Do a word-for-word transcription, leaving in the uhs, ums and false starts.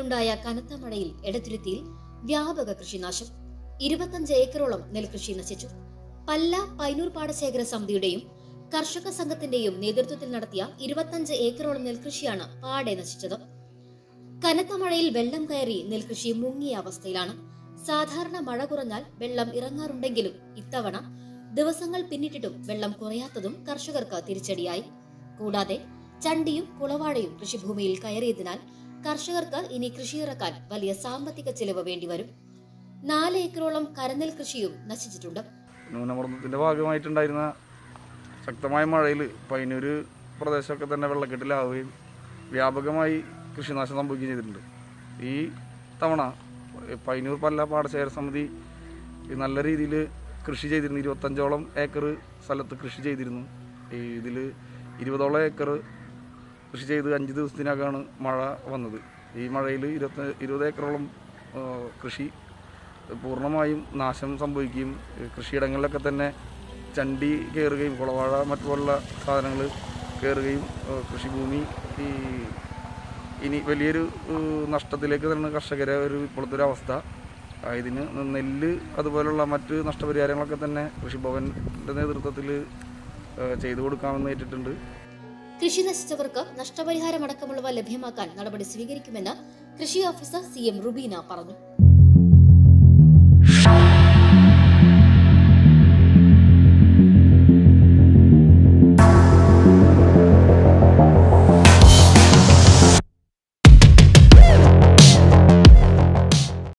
ഇന്നലെയുണ്ടായ കനത്ത മഴയിൽ എടത്തുരുത്തിയിൽ വ്യാപക കൃഷിനാശം. ഇരുപത്തഞ്ച് ഏക്കറോളം നെൽകൃഷി നശിച്ചു. പല്ല പൈനൂർ പാടശേഖര സമിതിയുടെയും കർഷക സംഘത്തിന്റെയും നേതൃത്വത്തിൽ നടത്തിയ ഇരുപത്തഞ്ച് ഏക്കറോളം നെൽകൃഷിയാണ് പാടെ നശിച്ചത്. കനത്ത മഴയിൽ വെള്ളം കയറി നെൽകൃഷി മുങ്ങിയ അവസ്ഥയിലാണ്. സാധാരണ മഴ കുറഞ്ഞാൽ വെള്ളം ഇറങ്ങാറുണ്ടെങ്കിലും ഇത്തവണ ദിവസങ്ങൾ പിന്നിട്ടിട്ടും വെള്ളം കുറയാത്തതും കർഷകർക്ക് തിരിച്ചടിയായി. കൂടാതെ ചണ്ടിയും കുളവാഴയും കൃഷിഭൂമിയിൽ കയറിയതിനാൽ കർഷകർക്ക് ഇനി കൃഷിയിറക്കാൻ വലിയ സാമ്പത്തിക ചെലവ് വേണ്ടിവരും. നാല് ഏക്കറോളം കരനെൽ കൃഷിയും നശിച്ചിട്ടുണ്ട്. ന്യൂനമർദ്ദത്തിന്റെ ഭാഗമായിട്ടുണ്ടായിരുന്ന ശക്തമായ മഴയിൽ പൈനൂര് പ്രദേശമൊക്കെ തന്നെ വെള്ളക്കെട്ടിലാവുകയും വ്യാപകമായി കൃഷിനാശം സംഭവിക്കുകയും ചെയ്തിട്ടുണ്ട്. ഈ തവണ പൈനൂർ പല്ല പാടശേഖര സമിതി നല്ല രീതിയിൽ കൃഷി ചെയ്തിരുന്നു. ഇരുപത്തഞ്ചോളം ഏക്കർ സ്ഥലത്ത് കൃഷി ചെയ്തിരുന്നു. ഈ ഇതിൽ ഇരുപതോളം ഏക്കർ കൃഷി ചെയ്ത് അഞ്ച് ദിവസത്തിനകമാണ് മഴ വന്നത്. ഈ മഴയിൽ ഇരുപത്തി ഇരുപത് ഏക്കറോളം കൃഷി പൂർണ്ണമായും നാശം സംഭവിക്കുകയും കൃഷിയിടങ്ങളിലൊക്കെ തന്നെ ചണ്ടി കയറുകയും കുളവാഴ മറ്റുപോലുള്ള സാധനങ്ങൾ കയറുകയും കൃഷിഭൂമി ഈ ഇനി വലിയൊരു നഷ്ടത്തിലേക്ക് തന്നെ കർഷകരെ ഒരു ഇപ്പോഴത്തെ ഒരു അവസ്ഥ. ഇതിന് നെല്ല് അതുപോലുള്ള മറ്റ് നഷ്ടപരിഹാരങ്ങളൊക്കെ തന്നെ കൃഷിഭവന്റെ നേതൃത്വത്തിൽ ചെയ്തു കൊടുക്കാമെന്ന് ഏറ്റിട്ടുണ്ട്. കൃഷി നശിച്ചവർക്ക് നഷ്ടപരിഹാരമടക്കമുള്ളവ ലഭ്യമാക്കാൻ നടപടി സ്വീകരിക്കുമെന്ന് കൃഷി ഓഫീസർ സി എം റുബീന പറഞ്ഞു.